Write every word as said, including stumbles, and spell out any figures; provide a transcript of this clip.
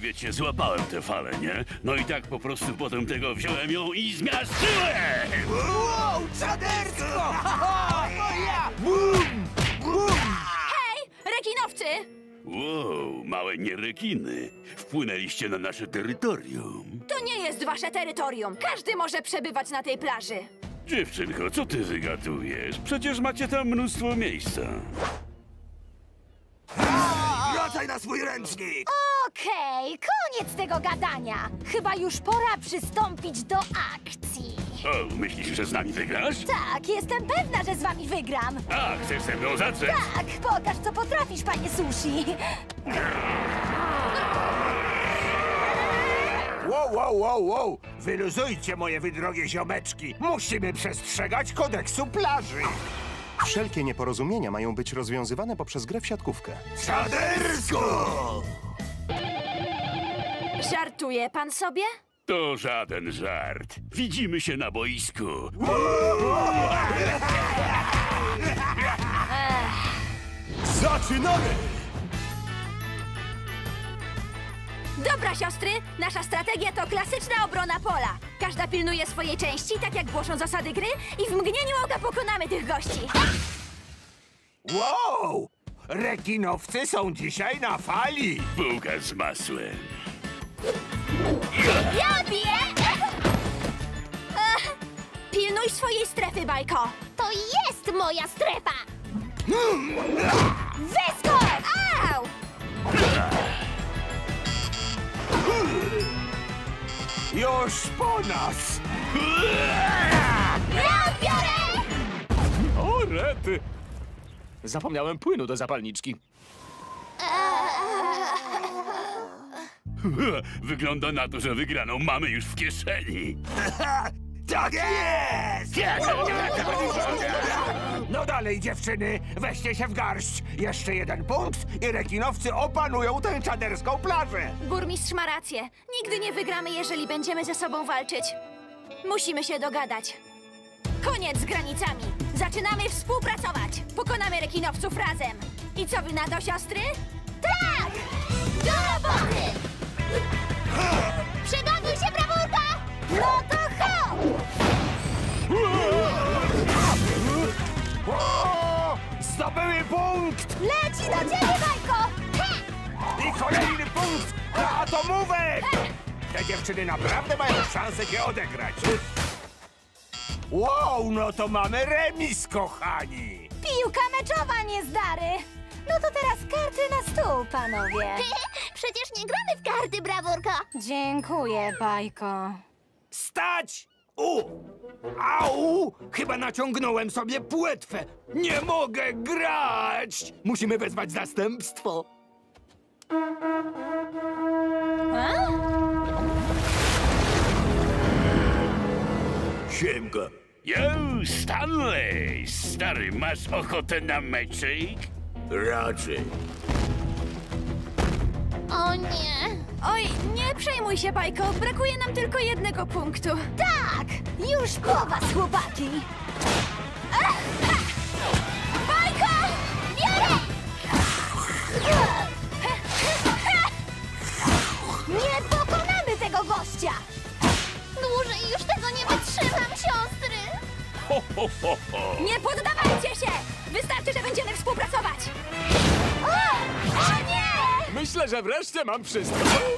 wiecie, złapałem tę falę, nie? No i tak po prostu potem tego wziąłem ją i zmiażdżyłem! Wow, czadersko! Ha, moja! Bum! Bum! Hej, rekinowcy! Wow, małe nierekiny. Wpłynęliście na nasze terytorium. To nie jest wasze terytorium. Każdy może przebywać na tej plaży. Dziewczynko, co ty wygadujesz? Przecież macie tam mnóstwo miejsca. Wracaj na swój ręcznik! Okej, koniec tego gadania. Chyba już pora przystąpić do akcji. O, myślisz, że z nami wygrasz? Tak, jestem pewna, że z wami wygram. A, chcesz ze mną zacząć? Tak, pokaż, co potrafisz, panie sushi. Wow, wow, wow, wow! Wyluzujcie, moje wydrogie ziomeczki! Musimy przestrzegać kodeksu plaży! Wszelkie nieporozumienia mają być rozwiązywane poprzez grę w siatkówkę. Czadersko! Żartuje pan sobie? To żaden żart. Widzimy się na boisku. Zaczynamy! Dobra, siostry, nasza strategia to klasyczna obrona pola. Każda pilnuje swojej części, tak jak głoszą zasady gry, i w mgnieniu oka pokonamy tych gości. Wow! Rekinowcy są dzisiaj na fali! Bułka z masłem. Ja biję! Ech, pilnuj swojej strefy, Bajko. To jest moja strefa! Wyskok! Au! Już po nas! Ja biorę! O, rety! Zapomniałem płynu do zapalniczki. Wygląda na to, że wygraną mamy już w kieszeni. Tak jest! No dalej, dziewczyny, weźcie się w garść. Jeszcze jeden punkt i rekinowcy opanują tę czaderską plażę. Burmistrz ma rację. Nigdy nie wygramy, jeżeli będziemy ze sobą walczyć. Musimy się dogadać. Koniec z granicami. Zaczynamy współpracować. Pokonamy rekinowców razem. I co wy na to, siostry? Tak! Do roboty! Przygotuj się, brawurka! No to hop! O! Zdobyły punkt! Leci do ciebie, Bajko! He! I kolejny punkt dla atomówek! Te dziewczyny naprawdę mają szansę się odegrać. Wow, no to mamy remis, kochani! Piłka meczowa, niezdary! No to teraz karty na stół, panowie. Przecież nie gramy w karty, brawurko! Dziękuję, Bajko. Stać! U! Au! Chyba naciągnąłem sobie płetwę. Nie mogę grać! Musimy wezwać zastępstwo. A? Siemka. Yo, Stanley! Stary, masz ochotę na meczyk? Raczej. O nie! Oj, nie przejmuj się, Bajko. Brakuje nam tylko jednego punktu. Tak! Już po was, chłopaki! Ech, ha! Bajko! Biorę! Nie pokonamy tego gościa! Dłużej już tego nie wytrzymam, siostry! Ho, ho, ho, ho. Nie poddawajcie się! Wystarczy, że będziemy współpracować. O, o nie! Myślę, że wreszcie mam wszystko.